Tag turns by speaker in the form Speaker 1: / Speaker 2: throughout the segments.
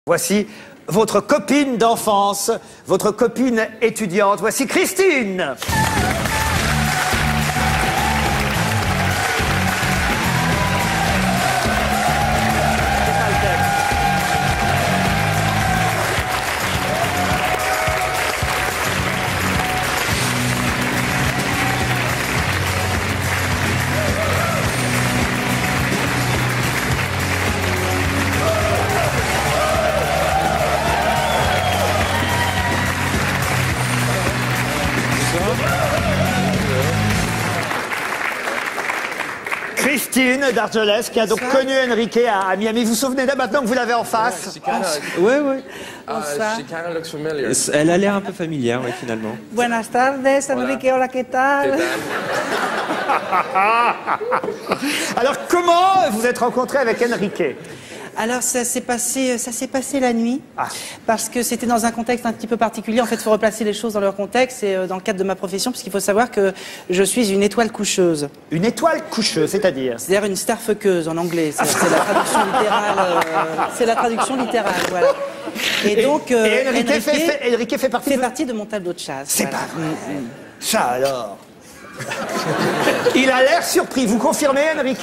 Speaker 1: Voici votre copine d'enfance, votre copine étudiante. Voici Christine. Christine d'Argelès, qui a donc connu Enrique à Miami. Vous vous souvenez d'elle maintenant que vous l'avez en face?
Speaker 2: Oui, oui.
Speaker 3: Bonsoir.
Speaker 2: Elle a l'air un peu familière, oui, finalement.
Speaker 3: Buenas tardes, Enrique. Hola, ¿qué tal?
Speaker 1: Alors, comment vous êtes rencontré avec Enrique?
Speaker 3: Alors, ça s'est passé la nuit, parce que c'était dans un contexte un petit peu particulier. En fait, il faut replacer les choses dans leur contexte, et dans le cadre de ma profession, puisqu'il faut savoir que je suis une étoile coucheuse.
Speaker 1: Une étoile coucheuse, c'est-à-dire?
Speaker 3: C'est-à-dire une starfuckeuse en anglais. C'est la traduction littérale. C'est la traduction littérale, voilà. Et donc,
Speaker 1: Enrique fait
Speaker 3: partie de mon tableau de chasse.
Speaker 1: C'est pas vrai. Ça alors. Il a l'air surpris. Vous confirmez, Enrique?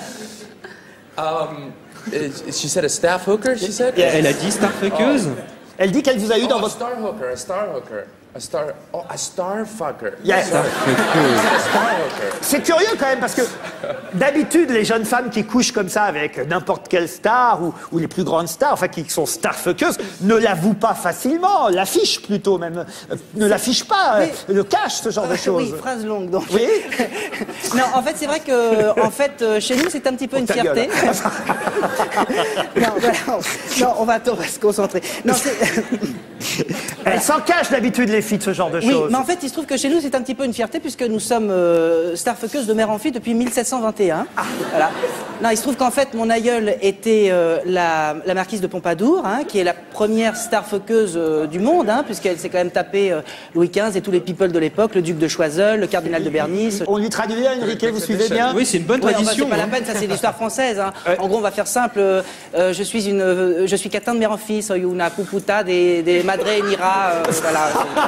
Speaker 4: She said a staff hooker, she said?
Speaker 2: Elle a dit starfuckeuse.
Speaker 1: Elle dit qu'elle vous a eu dans votre...
Speaker 4: A star hooker, a star hooker. A star fucker.
Speaker 1: Yes. C'est curieux quand même parce que d'habitude les jeunes femmes qui couchent comme ça avec n'importe quelle star ou les plus grandes stars, enfin qui sont starfuckeuses, ne l'avouent pas facilement, l'affichent plutôt même, ne l'affichent pas, le cachent, ce genre de choses.
Speaker 3: Oui, phrase longue donc.
Speaker 1: Oui.
Speaker 3: Non, en fait c'est vrai que chez nous c'est un petit peu une fierté. Non, on va se concentrer. Non,
Speaker 1: elles s'en cachent d'habitude les filles de ce genre de choses.
Speaker 3: Oui, mais en fait il se trouve que chez nous c'est un petit peu une fierté puisque nous sommes starfuckeuses de mère en fille depuis 1721. Voilà. Non, il se trouve qu'en fait mon aïeul était la marquise de Pompadour, qui est la première starfuckeuse du monde, puisqu'elle s'est quand même tapée Louis XV et tous les people de l'époque, le duc de Choiseul, le cardinal de Bernice.
Speaker 1: On lui traduit, Enrique, vous suivez bien?
Speaker 2: Oui, c'est une bonne tradition.
Speaker 3: C'est pas la peine, ça c'est l'histoire française. En gros on va faire simple, je suis Catin de mère en fille, soy una puputa des madre nira, voilà.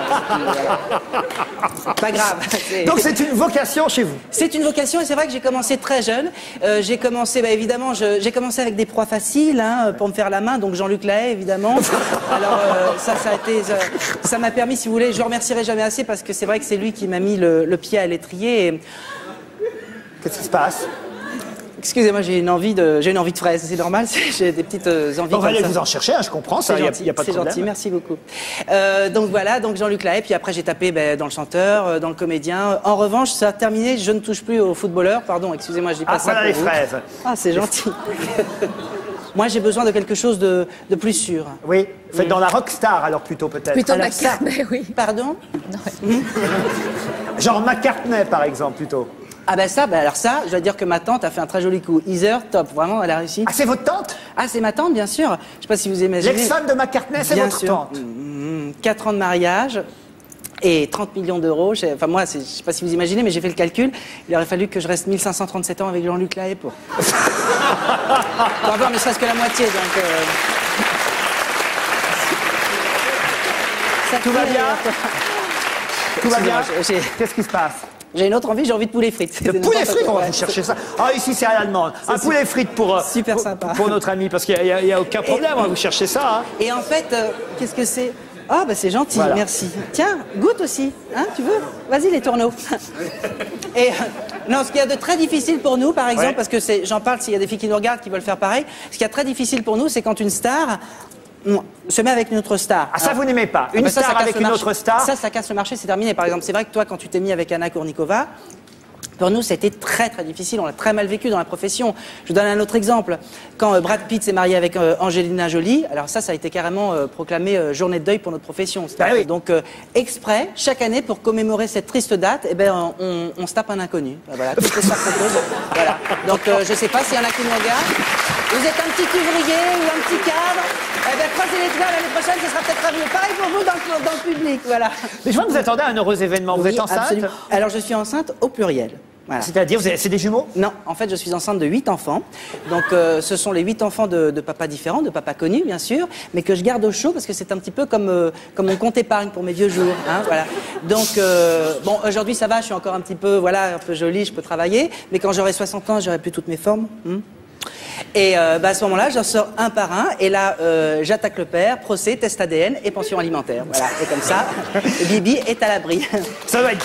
Speaker 3: Pas grave.
Speaker 1: Donc c'est une vocation chez vous? C'est
Speaker 3: une vocation et c'est vrai que j'ai commencé très jeune. J'ai commencé, évidemment, j'ai commencé avec des proies faciles pour me faire la main, donc Jean-Luc Lahaye, évidemment. Alors ça m'a permis, si vous voulez, je le remercierai jamais assez parce que c'est vrai que c'est lui qui m'a mis le pied à l'étrier.
Speaker 1: Qu'est-ce qui se passe?
Speaker 3: Excusez-moi, j'ai une envie de fraises, c'est normal, j'ai des petites envies.
Speaker 1: On va aller vous en chercher, je comprends, ça, il n'y a pas de problème.
Speaker 3: C'est gentil, merci beaucoup. Donc voilà, donc Jean-Luc Lahaye, puis après j'ai tapé dans le chanteur, dans le comédien. En revanche, ça a terminé, je ne touche plus aux footballeurs, pardon, excusez-moi, je dis pas ça
Speaker 1: voilà
Speaker 3: pour
Speaker 1: les fraises.
Speaker 3: Ah, c'est gentil. Moi, j'ai besoin de quelque chose de plus sûr.
Speaker 1: Oui, faites dans la rockstar alors plutôt peut-être.
Speaker 5: Plutôt McCartney, oui.
Speaker 3: Pardon?
Speaker 5: Non.
Speaker 1: Genre McCartney par exemple plutôt.
Speaker 3: Ah alors ça, je dois dire que ma tante a fait un très joli coup. Heather, top, vraiment, elle a réussi.
Speaker 1: Ah, c'est votre tante?
Speaker 3: Ah, c'est ma tante, bien sûr. Je sais pas si vous imaginez.
Speaker 1: L'ex-femme de McCartney, c'est votre tante?
Speaker 3: 4 ans de mariage et 30 millions d'euros. Enfin, moi, je sais pas si vous imaginez, mais j'ai fait le calcul. Il aurait fallu que je reste 1537 ans avec Jean-Luc Lahaye pour avoir ne serait-ce que la moitié, donc...
Speaker 1: Tout va bien? Tout va bien? Qu'est-ce qui se passe?
Speaker 3: J'ai une autre envie, j'ai envie de poulet frites.
Speaker 1: De poulet frites, on va vous chercher ça. Ah, ici, c'est à la demande. Un poulet frites
Speaker 3: super sympa.
Speaker 1: Pour notre ami, parce qu'il n'y a aucun problème, on va vous chercher ça.
Speaker 3: Et en fait, qu'est-ce que c'est? Ah, c'est gentil, voilà. Merci. Tiens, goûte aussi, tu veux? Vas-y, les tourneaux. Et non, ce qu'il y a de très difficile pour nous, par exemple, parce que j'en parle s'il y a des filles qui nous regardent, qui veulent faire pareil, ce qui est très difficile pour nous, c'est quand une star... se met avec une autre star.
Speaker 1: Ah, ça vous n'aimez pas? Une star avec une autre star?
Speaker 3: Ça casse le marché, c'est terminé. Par exemple, c'est vrai que toi, quand tu t'es mis avec Anna Kournikova, pour nous, c'était très très difficile. On l'a très mal vécu dans la profession. Je vous donne un autre exemple. Quand Brad Pitt s'est marié avec Angelina Jolie, alors ça a été carrément proclamé journée de deuil pour notre profession.
Speaker 1: Oui.
Speaker 3: Donc, exprès, chaque année, pour commémorer cette triste date, on se tape un inconnu. Voilà, toutes les stars proposent. Voilà. Donc, je sais pas s'il y en a qui nous regardent. Vous êtes un petit ouvrier ou un petit cadre, croisez les doigts l'année prochaine, ce sera peut-être mieux. Pareil pour vous dans le public, voilà.
Speaker 1: Mais je vois que vous attendez à un heureux événement. Vous êtes enceinte?
Speaker 3: Absolument. Alors je suis enceinte au pluriel. Voilà.
Speaker 1: C'est-à-dire, c'est des jumeaux?
Speaker 3: Non, en fait, je suis enceinte de 8 enfants. Donc, ce sont les 8 enfants de papas différents, de papas connus, bien sûr, mais que je garde au chaud parce que c'est un petit peu comme mon compte épargne pour mes vieux jours. Hein, voilà. Donc, bon, aujourd'hui, ça va, je suis encore un petit peu, voilà, un peu jolie, je peux travailler, mais quand j'aurai 60 ans, j'aurai plus toutes mes formes. Et à ce moment-là, j'en sors un par un, et là, j'attaque le père, procès, test ADN et pension alimentaire. Voilà, et comme ça, Bibi est à l'abri.
Speaker 1: Ça doit être...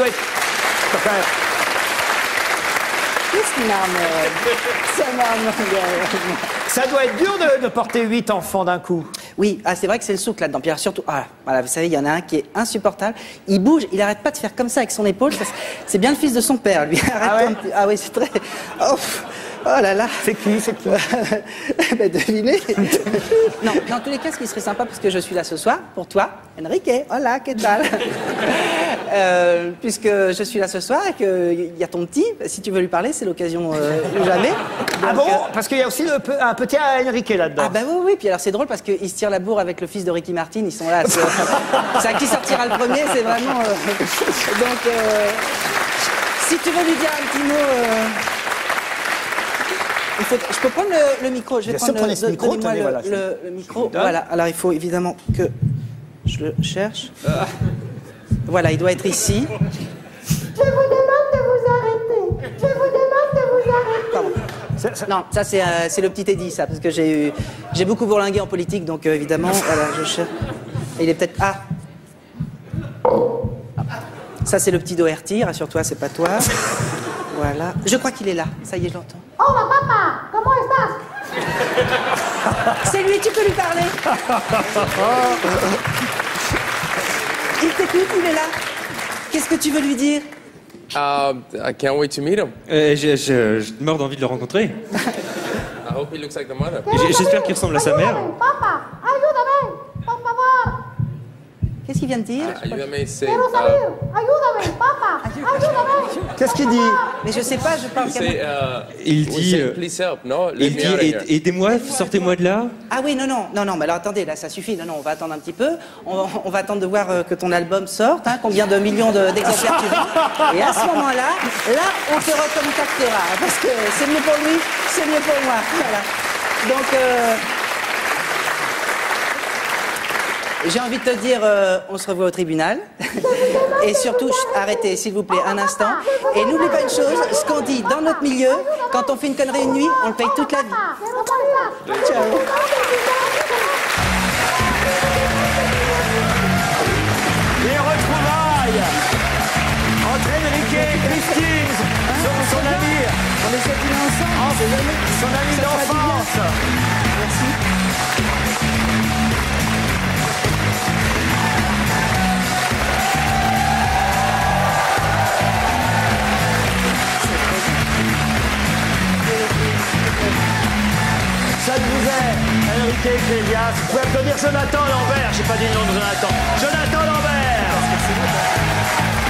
Speaker 3: Qu'est-ce qui m'arme? Ça m'arme.
Speaker 1: Ça doit être dur de porter 8 enfants d'un coup.
Speaker 3: Oui, c'est vrai que c'est le souk là-dedans. Puis alors, surtout, voilà, vous savez, il y en a un qui est insupportable. Il bouge, il arrête pas de faire comme ça avec son épaule. Parce que c'est bien le fils de son père, lui. Ah oui, c'est très... Oh là là.
Speaker 1: C'est qui?
Speaker 3: Ben, devinez. Non, dans tous les cas, ce qui serait sympa, parce que je suis là ce soir, pour toi, Enrique. Hola, ¿qué tal? Puisque je suis là ce soir et qu'il y a ton petit, si tu veux lui parler, c'est l'occasion ou jamais.
Speaker 1: Ah bon? Parce qu'il y a aussi un petit Enrique là-dedans.
Speaker 3: Ah bah oui, puis alors c'est drôle parce qu'ils se tirent la bourre avec le fils de Ricky Martin, ils sont là. C'est à qui sortira le premier, c'est vraiment... Donc, si tu veux lui dire un petit mot... Je peux prendre le micro, je vais prendre
Speaker 1: prenez ce micro, tenez, voilà,
Speaker 3: le micro. Voilà, alors il faut évidemment que je le cherche. Voilà, il doit être ici.
Speaker 5: Je vous demande de vous arrêter. Je vous demande de vous arrêter.
Speaker 3: Pardon. Non, ça c'est le petit Teddy, ça, parce que j'ai beaucoup bourlingué en politique, donc évidemment, voilà, je cherche. Il est peut-être... Ça c'est le petit Doherty, rassure-toi, c'est pas toi. Voilà. Je crois qu'il est là, ça y est, je l'entends.
Speaker 5: Hola, papa. ¿Cómo estás?
Speaker 3: C'est lui, tu peux lui parler. Il t'écoute, il est là. Qu'est-ce que tu veux lui dire?
Speaker 4: I can't wait to meet him.
Speaker 2: Je meurs d'envie de le rencontrer.
Speaker 4: I hope he looks like the mother.
Speaker 2: J'espère qu'il ressemble à sa mère.
Speaker 5: Papa, ayúdame. Por favor.
Speaker 3: Qu'est-ce qu'il vient de dire?
Speaker 4: Ayúdame, say,
Speaker 5: Quiero salir. Ayúdame, papa. Ayúdame.
Speaker 1: Qu'est-ce qu'il dit?
Speaker 3: Mais je sais pas, je parle
Speaker 4: say,
Speaker 2: Il
Speaker 4: we
Speaker 2: dit...
Speaker 4: say, please help. No, let
Speaker 2: Il
Speaker 4: me out of
Speaker 2: dit
Speaker 4: here.
Speaker 2: aidez-moi, sortez-moi de là.
Speaker 3: Ah oui, non, mais alors attendez, là ça suffit, non, on va attendre un petit peu, on va attendre de voir que ton album sorte, hein, combien de millions d'exemplaires tu vends, et à ce moment-là, on te recontactera, parce que c'est mieux pour lui, c'est mieux pour moi, voilà. Donc, j'ai envie de te dire, on se revoit au tribunal, et surtout, arrêtez s'il vous plaît un instant, et n'oublie pas une chose, ce qu'on dit dans notre milieu, quand on fait une connerie une nuit, on le paye toute la vie. Ciao.
Speaker 1: Les retrouvailles entre Enrique et Christine, son ami.
Speaker 3: On les a dînés ensemble,
Speaker 1: Son ami d'enfance.
Speaker 3: Merci.
Speaker 1: Ça vous est, Enrique Iglesias. Vous pouvez applaudir Jonathan Lambert. J'ai pas dit le nom de Jonathan. Jonathan Lambert.